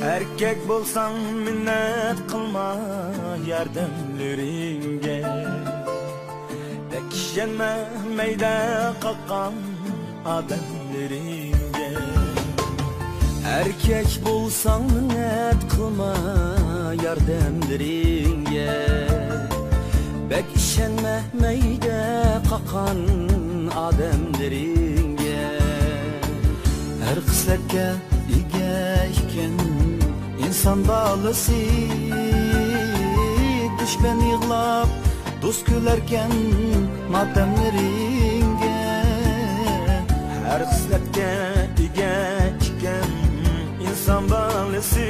Erkek bolsan minnet kılma yardımlarınge. Bekşenme meyde kalkan adamlarınge. Erkek bolsan minnet kılma yardımlarınge. Bekşenme meyde kalkan adamlarınge. Her kıslekke igeyken İnsan balısı düşman yığlap dost gülerken matemleringe. Her kısletke igeyken İnsan balısı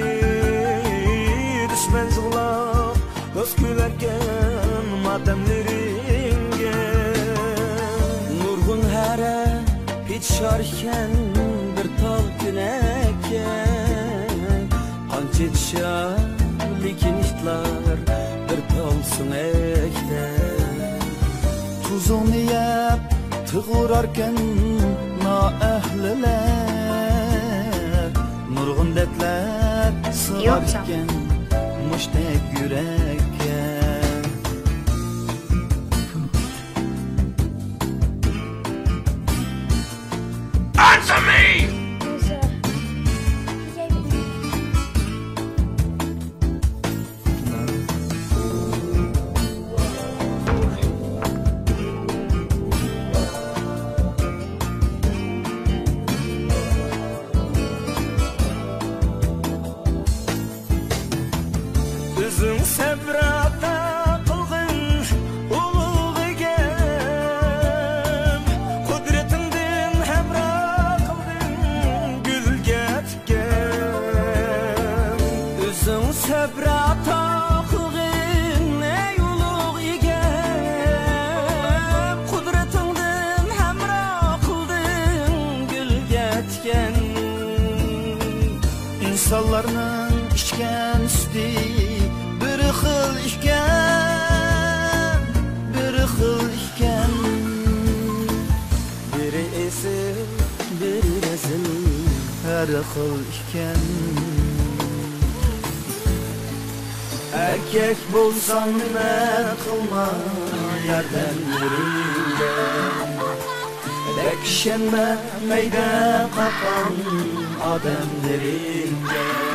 düşman yığlap dost gülerken matemleringe. Nurgun here hiç şarken bir tal güneken Çetşa lekin iştlar bir talsın ekte. Tuzunu yap tığırarken naehliler Nurgun detler sığarken müştek yürekken. Answer me! Üzün sebrata kılgın uluğ egem. Kudretinden hemra kılgın gülgetken. Üzün sebrata kılgın ey uluğ egem. Kudretinden hemra kılgın gülgetken. İnsanlarının içken üstü bir xil iken, bir xil iken. Biri esil, biri rezil, her xil iken. Erkek bolsan minnet kılma yardımlarınge. Bekşenme meyde kapan adamlarınge.